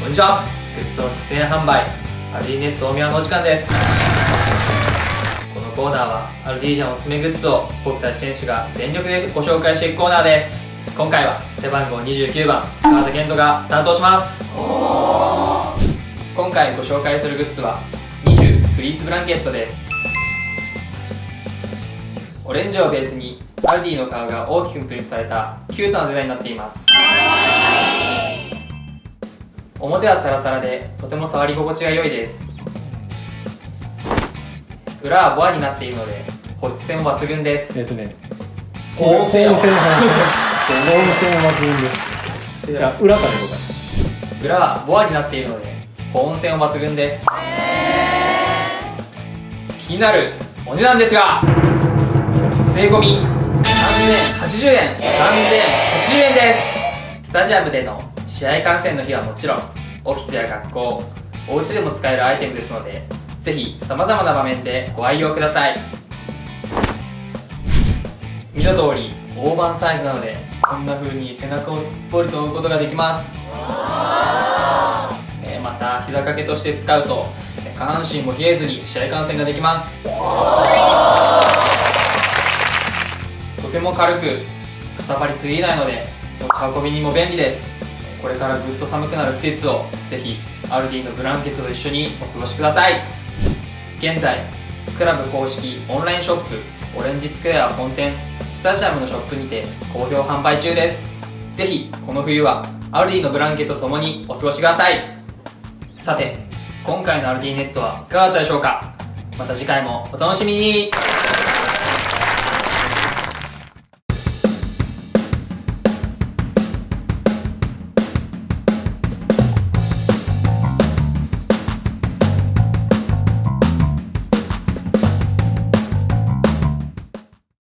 んにちは。グッズを実演販売アルディネット大宮のお時間です。このコーナーはアルディージャンおすすめグッズを僕たち選手が全力でご紹介していくコーナーです。今回は背番号29番川田健人が担当します。今回ご紹介するグッズは20フリースブランケットです。オレンジをベースにアルディの顔が大きくプリントされたキュートなデザインになっています。表はサラサラでとても触り心地が良いです。裏はボアになっているので保湿性も抜群です。 保温性も抜群です。じゃあ裏からでございます。 裏はボアになっているので保温性も抜群です。気になるお値段ですが、税込み3080円です。スタジアムでの試合観戦の日はもちろんオフィスや学校、お家でも使えるアイテムですので、ぜひさまざまな場面でご愛用ください。見た通り大判サイズなのでこんな風に背中をすっぽりと覆うことができます。また膝掛けとして使うと下半身も冷えずに試合観戦ができます。とても軽くかさばりすぎないので持ち運びにも便利です。これからぐっと寒くなる季節をぜひアルディのブランケットと一緒にお過ごしください。現在クラブ公式オンラインショップオレンジスクエア本店スタジアムのショップにて好評販売中です。ぜひこの冬はアルディのブランケットともにお過ごしください。さて今回のアルディネットはいかがだったでしょうか。また次回もお楽しみに。